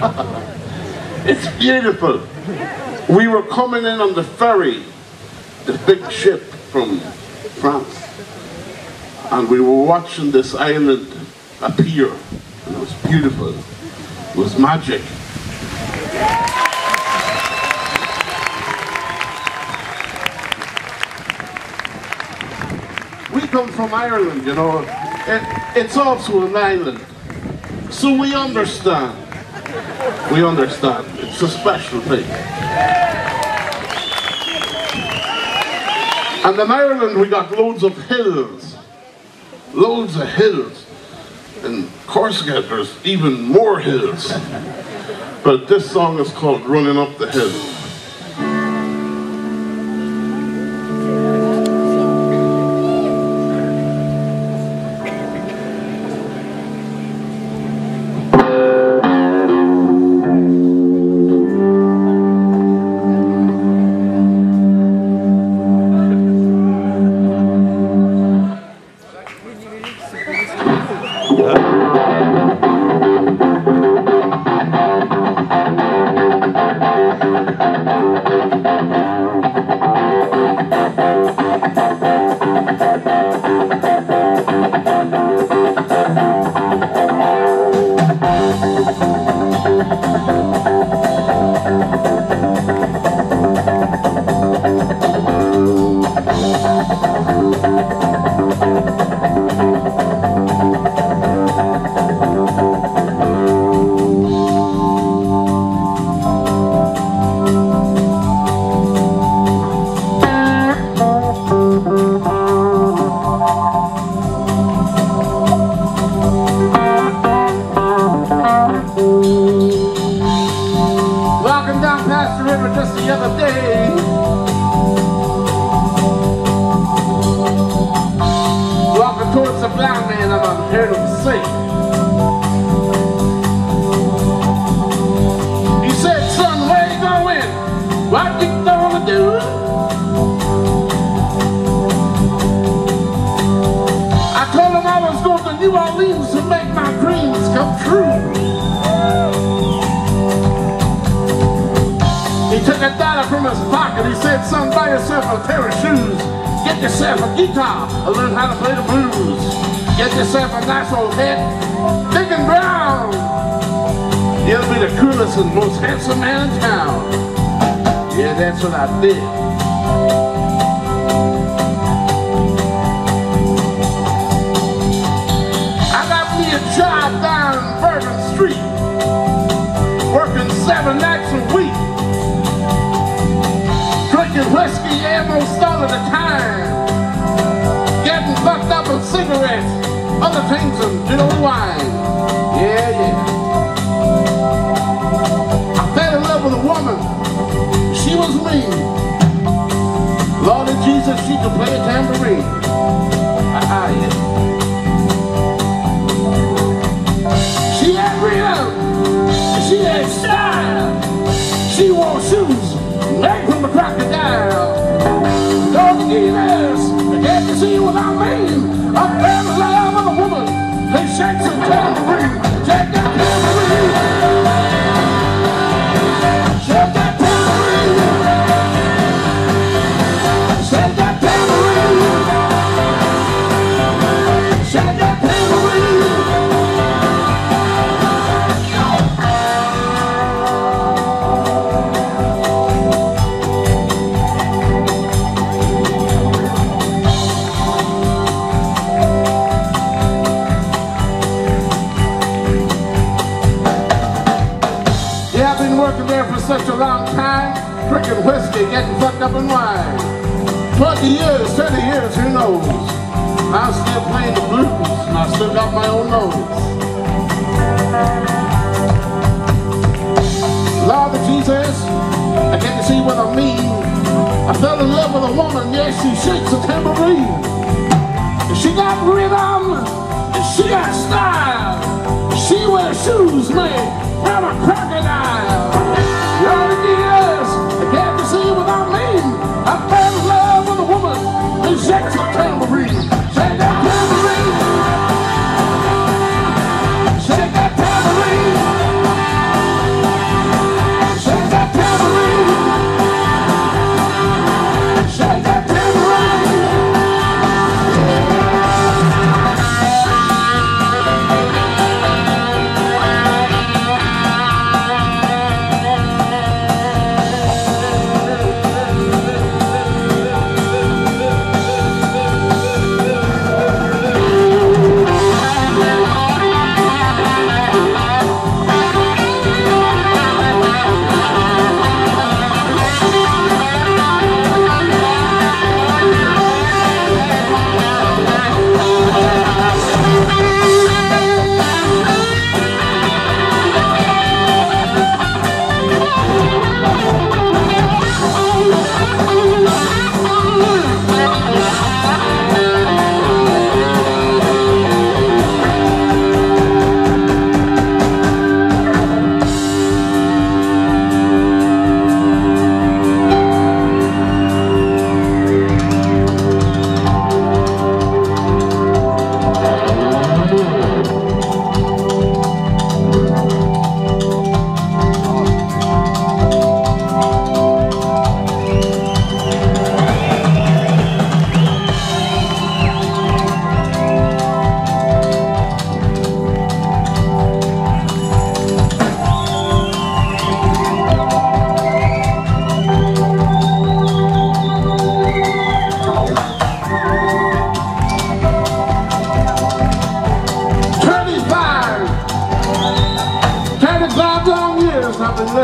It's beautiful. We were coming in on the ferry, the big ship from France, and we were watching this island appear, and it was beautiful. It was magic. We come from Ireland, you know. It's also an island, so we understand. We understand. It's a special thing. And in Ireland we got loads of hills. Loads of hills. In Corsica there's even more hills. But this song is called Running Up the Hill.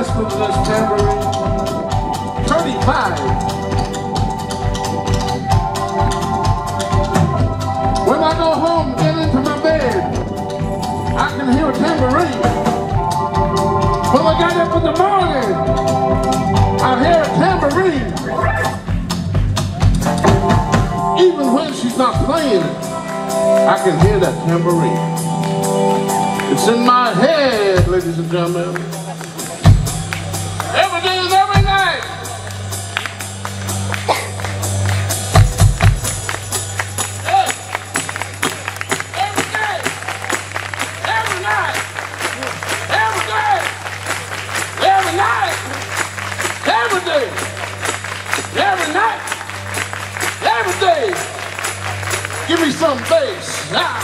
listen to this tambourine. 35. When I go home, get into my bed, I can hear a tambourine. When I get up in the morning, I hear a tambourine. Even when she's not playing it, I can hear that tambourine. It's in my head, ladies and gentlemen. Every day and every night. Hey. Every day. Every night. Every day. Every night. Every day. Every night. Every day. Give me some bass. Ah.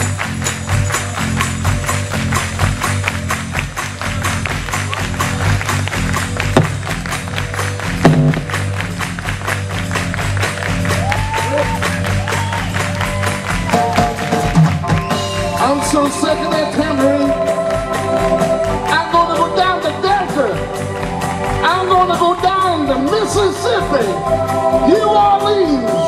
I'm so sick of that tambourine. I'm gonna go down the Delta. I'm gonna go down to Mississippi, New Orleans.